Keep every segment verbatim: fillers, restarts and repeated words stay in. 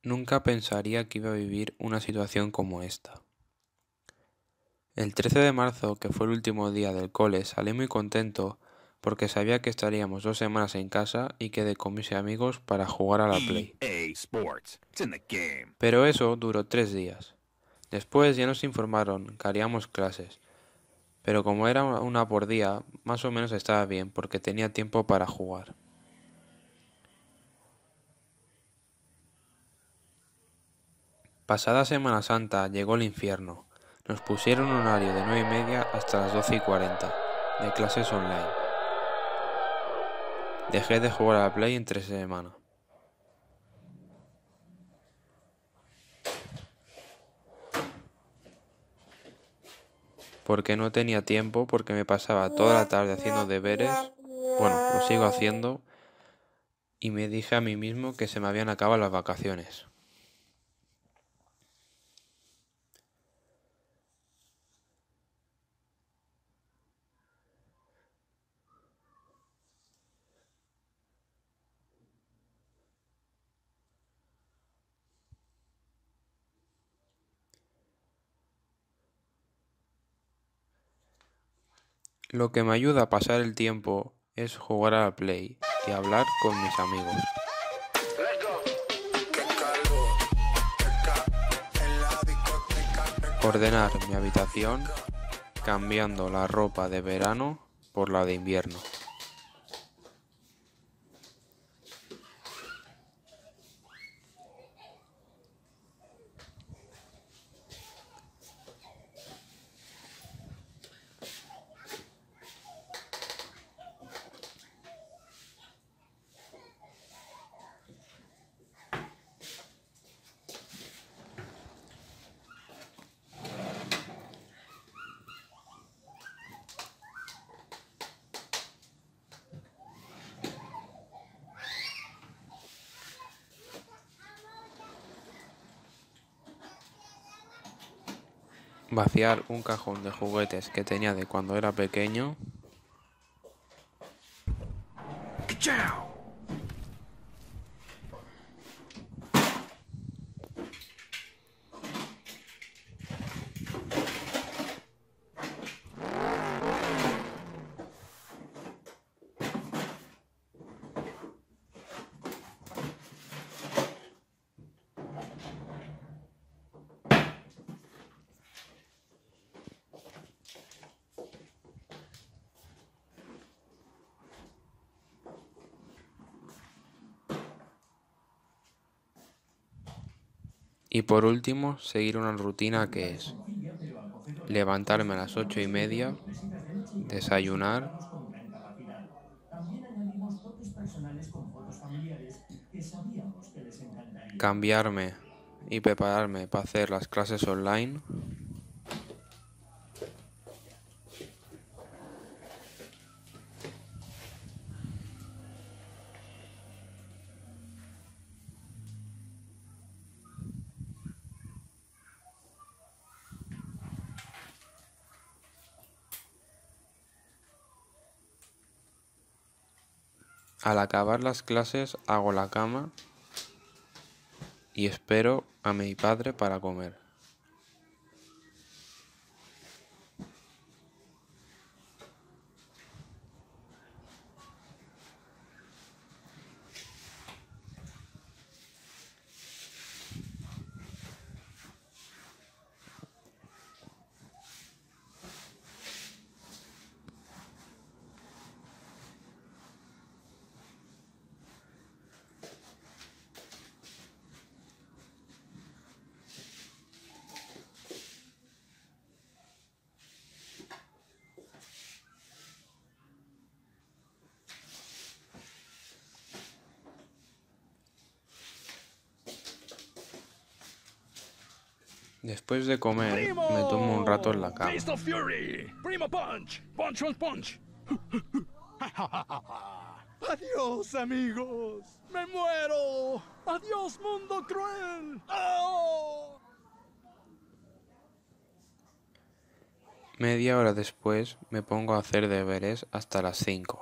Nunca pensaría que iba a vivir una situación como esta. El trece de marzo, que fue el último día del cole, salí muy contento porque sabía que estaríamos dos semanas en casa y quedé con mis amigos para jugar a la Play. E A Sports. It's in the game. Pero eso duró tres días. Después ya nos informaron que haríamos clases, pero como era una por día, más o menos estaba bien porque tenía tiempo para jugar. Pasada Semana Santa llegó el infierno. Nos pusieron un horario de nueve y media hasta las doce y cuarenta, de clases online. Dejé de jugar a la Play entre semana. Porque no tenía tiempo, porque me pasaba toda la tarde haciendo deberes, bueno, lo sigo haciendo, y me dije a mí mismo que se me habían acabado las vacaciones. Lo que me ayuda a pasar el tiempo es jugar a la Play y hablar con mis amigos. Ordenar mi habitación cambiando la ropa de verano por la de invierno. Vaciar un cajón de juguetes que tenía de cuando era pequeño. Ka-chow! Y por último, seguir una rutina que es levantarme a las ocho y media, desayunar, También añadimos toques personales con fotos familiares que sabíamos que les encantaría. cambiarme y prepararme para hacer las clases online. Al acabar las clases hago la cama y espero a mi padre para comer. Después de comer, me tomo un rato en la cama. Taste of Fury! Primo Punch! Punch, punch, punch! ¡Adiós, amigos! ¡Me muero! ¡Adiós, mundo cruel! ¡Oh! Media hora después me pongo a hacer deberes hasta las cinco.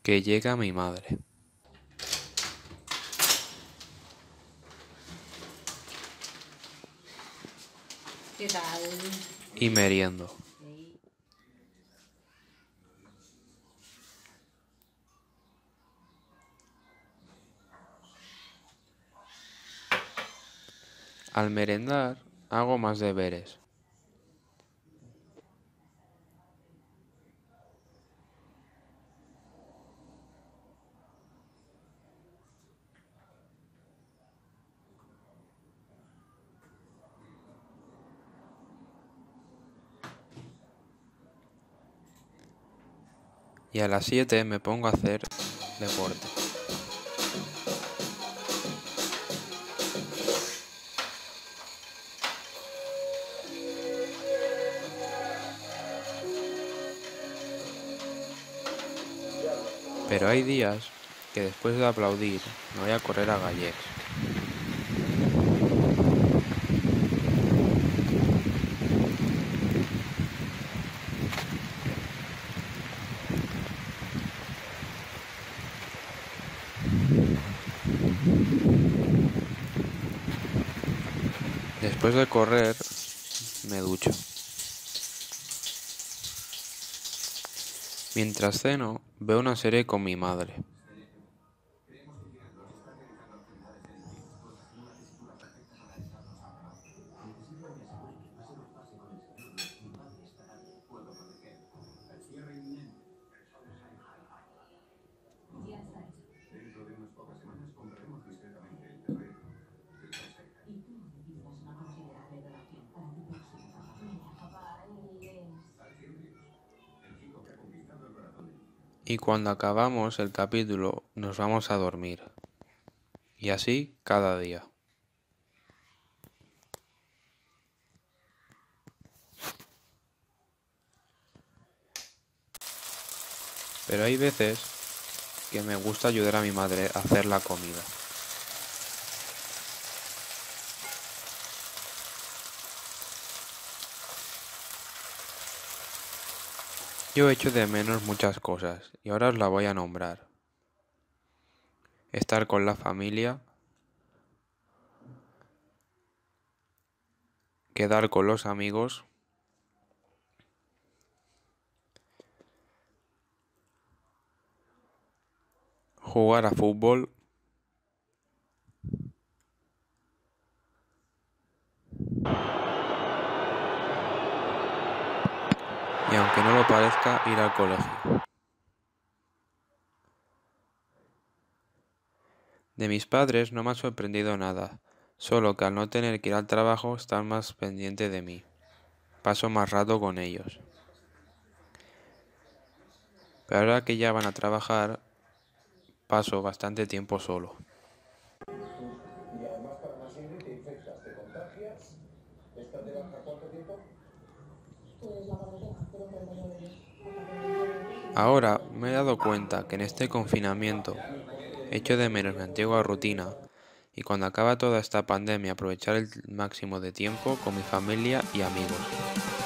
que llega mi madre. ¿Qué tal? Y meriendo. Sí. Al merendar, hago más deberes. Y a las siete me pongo a hacer deporte. Pero hay días que después de aplaudir me voy a correr a Gallecs. Después de correr, me ducho. Mientras ceno, veo una serie con mi madre. Y cuando acabamos el capítulo, nos vamos a dormir. Y así cada día. Pero hay veces que me gusta ayudar a mi madre a hacer la comida. Yo echo de menos muchas cosas y ahora os la voy a nombrar. Estar con la familia, quedar con los amigos, jugar a fútbol, y aunque no lo parezca, ir al colegio. De mis padres no me ha sorprendido nada, solo que al no tener que ir al trabajo están más pendientes de mí. Paso más rato con ellos. Pero ahora que ya van a trabajar, paso bastante tiempo solo. Y además para más Ingrid te infectas, te contagias, estás de baja ¿cuánto tiempo? Pues la cuarentena, pero cuarenta y nueve días. Ahora me he dado cuenta que en este confinamiento echo de menos mi antigua rutina y cuando acaba toda esta pandemia aprovechar el máximo de tiempo con mi familia y amigos.